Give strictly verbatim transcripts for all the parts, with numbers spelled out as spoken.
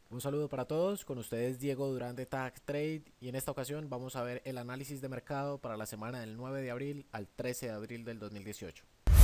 Un saludo para todos, con ustedes Diego Durán de Tag Trade y en esta ocasión vamos a ver el análisis de mercado para la semana del nueve de abril al trece de abril del dos mil dieciocho.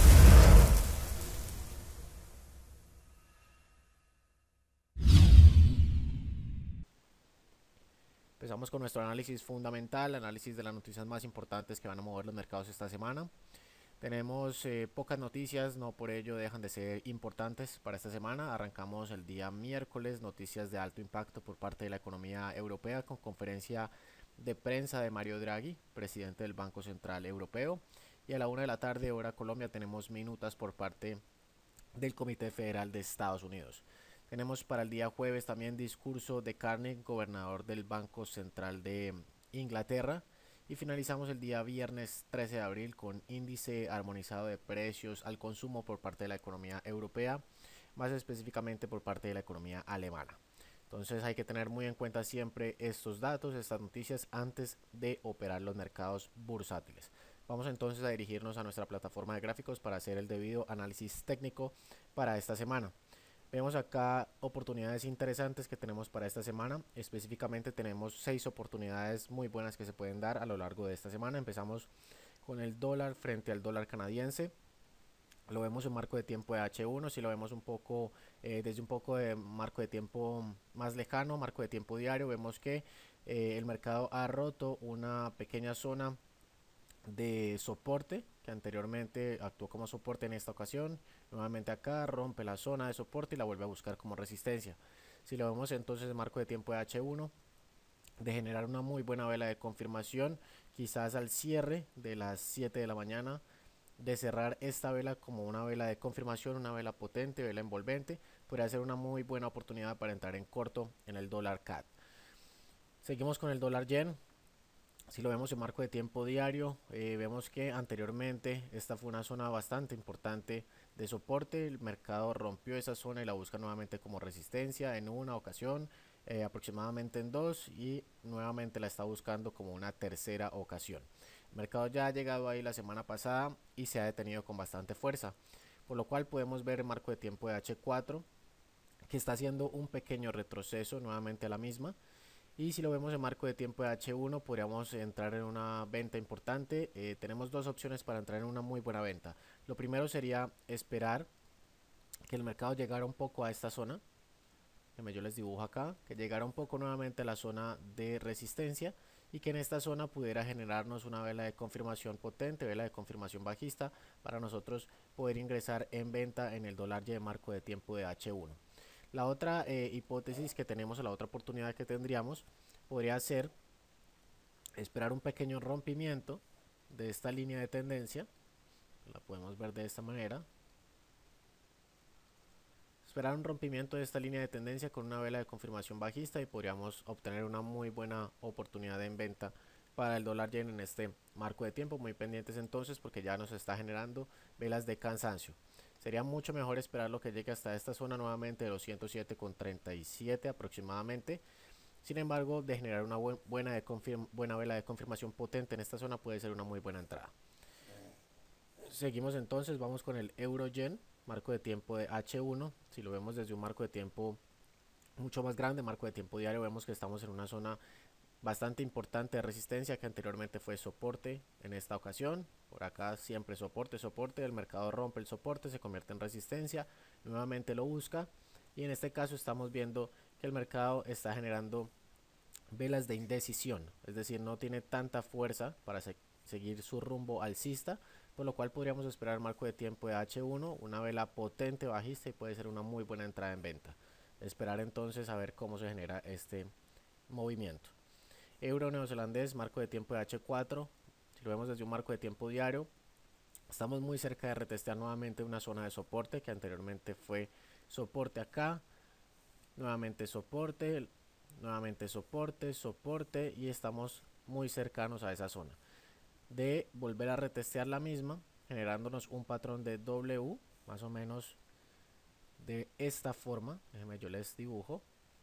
Empezamos con nuestro análisis fundamental, análisis de las noticias más importantes que van a mover los mercados esta semana. Tenemos eh, pocas noticias, no por ello dejan de ser importantes para esta semana. Arrancamos el día miércoles, noticias de alto impacto por parte de la economía europea con conferencia de prensa de Mario Draghi, presidente del Banco Central Europeo. Y a la una de la tarde, hora Colombia, tenemos minutas por parte del Comité Federal de Estados Unidos. Tenemos para el día jueves también discurso de Carney, gobernador del Banco Central de Inglaterra. Y finalizamos el día viernes trece de abril con índice armonizado de precios al consumo por parte de la economía europea, más específicamente por parte de la economía alemana. Entonces hay que tener muy en cuenta siempre estos datos, estas noticias antes de operar los mercados bursátiles. Vamos entonces a dirigirnos a nuestra plataforma de gráficos para hacer el debido análisis técnico para esta semana. Vemos acá oportunidades interesantes que tenemos para esta semana. Específicamente tenemos seis oportunidades muy buenas que se pueden dar a lo largo de esta semana. Empezamos con el dólar frente al dólar canadiense. Lo vemos en marco de tiempo de H uno, si lo vemos un poco eh, desde un poco de marco de tiempo más lejano, marco de tiempo diario, vemos que eh, el mercado ha roto una pequeña zona de soporte que anteriormente actuó como soporte en esta ocasión. Nuevamente acá rompe la zona de soporte y la vuelve a buscar como resistencia. Si lo vemos entonces en marco de tiempo de H uno, de generar una muy buena vela de confirmación, quizás al cierre de las siete de la mañana, de cerrar esta vela como una vela de confirmación, una vela potente, vela envolvente, podría ser una muy buena oportunidad para entrar en corto en el dólar C A D. Seguimos con el dólar yen. Si lo vemos en marco de tiempo diario, eh, vemos que anteriormente esta fue una zona bastante importante de soporte. El mercado rompió esa zona y la busca nuevamente como resistencia en una ocasión, eh, aproximadamente en dos, y nuevamente la está buscando como una tercera ocasión. El mercado ya ha llegado ahí la semana pasada y se ha detenido con bastante fuerza, por lo cual podemos ver en marco de tiempo de H cuatro que está haciendo un pequeño retroceso nuevamente a la misma. Y si lo vemos en marco de tiempo de H uno, podríamos entrar en una venta importante. Eh, tenemos dos opciones para entrar en una muy buena venta. Lo primero sería esperar que el mercado llegara un poco a esta zona. Yo les dibujo acá, que llegara un poco nuevamente a la zona de resistencia y que en esta zona pudiera generarnos una vela de confirmación potente, vela de confirmación bajista, para nosotros poder ingresar en venta en el dólar Y de marco de tiempo de H uno. La otra eh, hipótesis que tenemos, o la otra oportunidad que tendríamos, podría ser esperar un pequeño rompimiento de esta línea de tendencia. La podemos ver de esta manera. Esperar un rompimiento de esta línea de tendencia con una vela de confirmación bajista y podríamos obtener una muy buena oportunidad en venta para el dólar yen en este marco de tiempo. Muy pendientes entonces porque ya nos está generando velas de cansancio. Sería mucho mejor esperar lo que llegue hasta esta zona nuevamente de los ciento siete con treinta y siete aproximadamente. Sin embargo, de generar una buen, buena, de buena vela de confirmación potente en esta zona puede ser una muy buena entrada. Seguimos entonces, vamos con el euro yen, marco de tiempo de H uno. Si lo vemos desde un marco de tiempo mucho más grande, marco de tiempo diario, vemos que estamos en una zona bastante importante de resistencia que anteriormente fue soporte. En esta ocasión, por acá siempre soporte, soporte, el mercado rompe el soporte, se convierte en resistencia, nuevamente lo busca, y en este caso estamos viendo que el mercado está generando velas de indecisión, es decir, no tiene tanta fuerza para se seguir su rumbo alcista, por lo cual podríamos esperar marco de tiempo de H uno, una vela potente bajista, y puede ser una muy buena entrada en venta. Esperar entonces a ver cómo se genera este movimiento. Euro neozelandés, marco de tiempo de H cuatro. Si lo vemos desde un marco de tiempo diario, estamos muy cerca de retestear nuevamente una zona de soporte que anteriormente fue soporte acá, nuevamente soporte, nuevamente soporte, soporte, y estamos muy cercanos a esa zona. De volver a retestear la misma, generándonos un patrón de W, más o menos de esta forma. Déjenme, yo les dibujo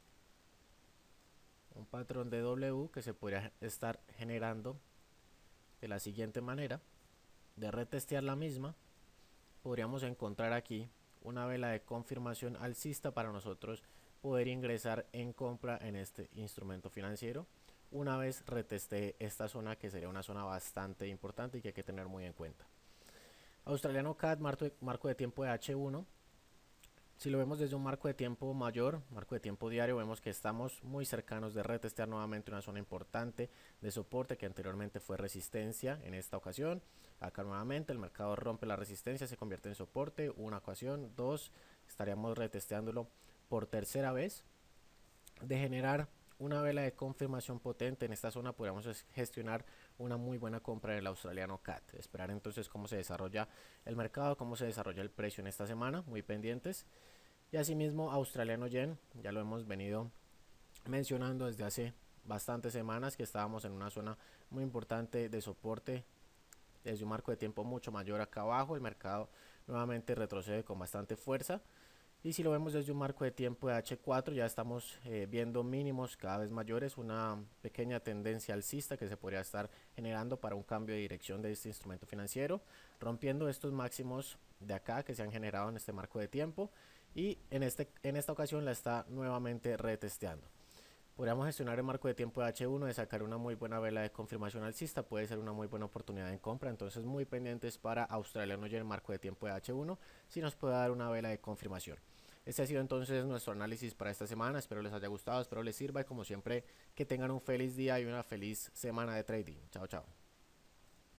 un patrón de W que se podría estar generando de la siguiente manera. De retestear la misma, podríamos encontrar aquí una vela de confirmación alcista para nosotros poder ingresar en compra en este instrumento financiero una vez reteste esta zona, que sería una zona bastante importante y que hay que tener muy en cuenta. Australiano C A D, marco de, marco de tiempo de H uno. Si lo vemos desde un marco de tiempo mayor, marco de tiempo diario, vemos que estamos muy cercanos de retestear nuevamente una zona importante de soporte que anteriormente fue resistencia. En esta ocasión, acá nuevamente el mercado rompe la resistencia, se convierte en soporte, una ocasión, dos, estaríamos retesteándolo por tercera vez. De generar una vela de confirmación potente en esta zona, podríamos gestionar una muy buena compra en el australiano C A D. Esperar entonces cómo se desarrolla el mercado, cómo se desarrolla el precio en esta semana, muy pendientes. Y asimismo australiano yen, ya lo hemos venido mencionando desde hace bastantes semanas, que estábamos en una zona muy importante de soporte desde un marco de tiempo mucho mayor acá abajo. El mercado nuevamente retrocede con bastante fuerza. Y si lo vemos desde un marco de tiempo de H cuatro, ya estamos eh, viendo mínimos cada vez mayores, una pequeña tendencia alcista que se podría estar generando para un cambio de dirección de este instrumento financiero, rompiendo estos máximos de acá que se han generado en este marco de tiempo, y en, este, en esta ocasión la está nuevamente retesteando. Podríamos gestionar el marco de tiempo de H uno, de sacar una muy buena vela de confirmación alcista, puede ser una muy buena oportunidad en compra, entonces muy pendientes para australiano y el marco de tiempo de H uno, si nos puede dar una vela de confirmación. Este ha sido entonces nuestro análisis para esta semana, espero les haya gustado, espero les sirva y como siempre que tengan un feliz día y una feliz semana de trading. Chao, chao.